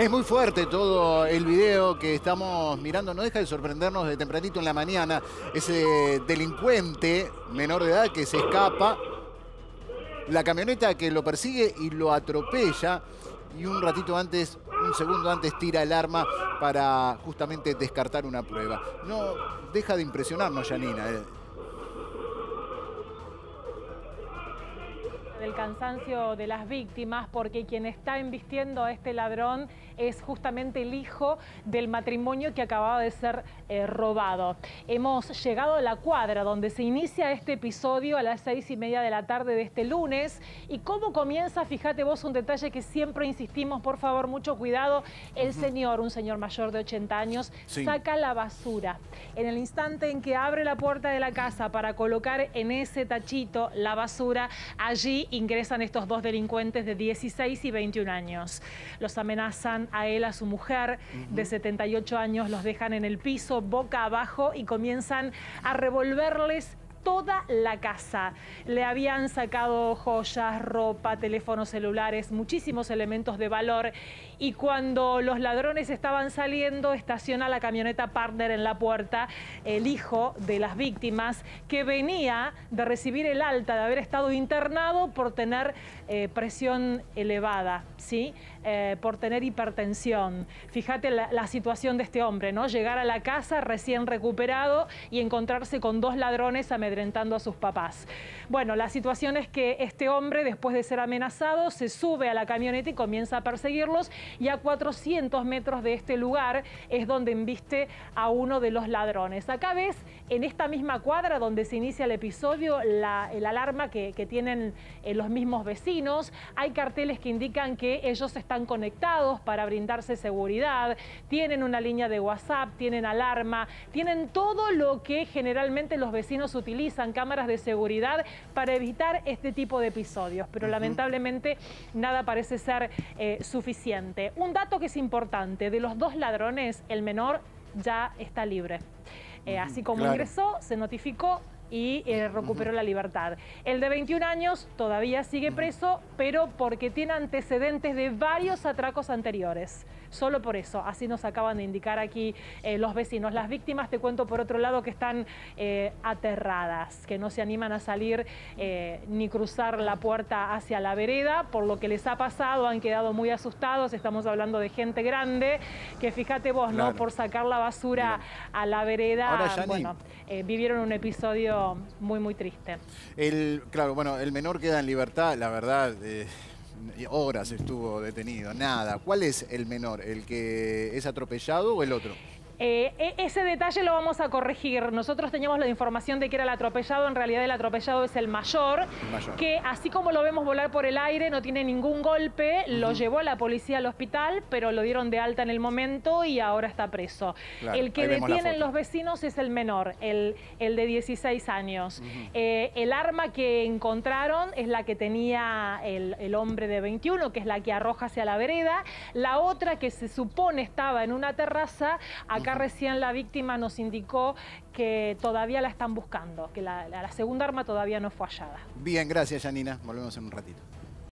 Es muy fuerte todo el video que estamos mirando. No deja de sorprendernos de tempranito en la mañana. Ese delincuente menor de edad que se escapa. La camioneta que lo persigue y lo atropella. Y un ratito antes, un segundo antes, tira el arma para justamente descartar una prueba. No deja de impresionarnos, Janina. Del cansancio de las víctimas, porque quien está embistiendo a este ladrón es justamente el hijo del matrimonio que acababa de ser robado. Hemos llegado a la cuadra donde se inicia este episodio a las 6:30 de la tarde de este lunes. ¿Y cómo comienza? Fíjate vos un detalle que siempre insistimos, por favor, mucho cuidado. El señor, un señor mayor de 80 años, saca la basura. En el instante en que abre la puerta de la casa para colocar en ese tachito la basura, allí ingresan estos dos delincuentes de 16 y 21 años. Los amenazan a él, a su mujer de 78 años, los dejan en el piso, boca abajo, y comienzan a revolverles toda la casa. Le habían sacado joyas, ropa, teléfonos celulares, muchísimos elementos de valor. Y cuando los ladrones estaban saliendo, estaciona la camioneta Partner en la puerta el hijo de las víctimas, que venía de recibir el alta, de haber estado internado por tener presión elevada, ¿sí? Por tener hipertensión. Fíjate la situación de este hombre, ¿no? Llegar a la casa recién recuperado y encontrarse con dos ladrones amedrentando a sus papás. Bueno, la situación es que este hombre, después de ser amenazado, se sube a la camioneta y comienza a perseguirlos, y a 400 metros de este lugar es donde embiste a uno de los ladrones. Acá ves, en esta misma cuadra donde se inicia el episodio, el alarma que tienen los mismos vecinos. Hay carteles que indican que ellos están conectados para brindarse seguridad, tienen una línea de WhatsApp, tienen alarma, tienen todo lo que generalmente los vecinos utilizan, cámaras de seguridad, para evitar este tipo de episodios. Pero lamentablemente nada parece ser suficiente. Un dato que es importante: de los dos ladrones, el menor ya está libre. Así como ingresó, se notificó y recuperó la libertad. El de 21 años todavía sigue preso, pero porque tiene antecedentes de varios atracos anteriores. Solo por eso, así nos acaban de indicar aquí los vecinos. Las víctimas, te cuento por otro lado, que están aterradas, que no se animan a salir ni cruzar la puerta hacia la vereda por lo que les ha pasado. Han quedado muy asustados. Estamos hablando de gente grande que, fíjate vos, ¿no? Por sacar la basura a la vereda. Ahora, bueno, vivieron un episodio muy, muy triste. Claro, bueno, el menor queda en libertad, la verdad. Horas estuvo detenido, nada. ¿Cuál es el menor? ¿El que es atropellado o el otro? Ese detalle lo vamos a corregir. Nosotros teníamos la información de que era el atropellado. En realidad el atropellado es el mayor, que así como lo vemos volar por el aire, no tiene ningún golpe. Lo llevó la policía al hospital, pero lo dieron de alta en el momento y ahora está preso. Claro, el que detienen los vecinos es el menor, el de 16 años. El arma que encontraron es la que tenía el hombre de 21, que es la que arroja hacia la vereda. La otra, que se supone estaba en una terraza, acá recién la víctima nos indicó que todavía la están buscando, que la segunda arma todavía no fue hallada. Bien, gracias, Janina. Volvemos en un ratito.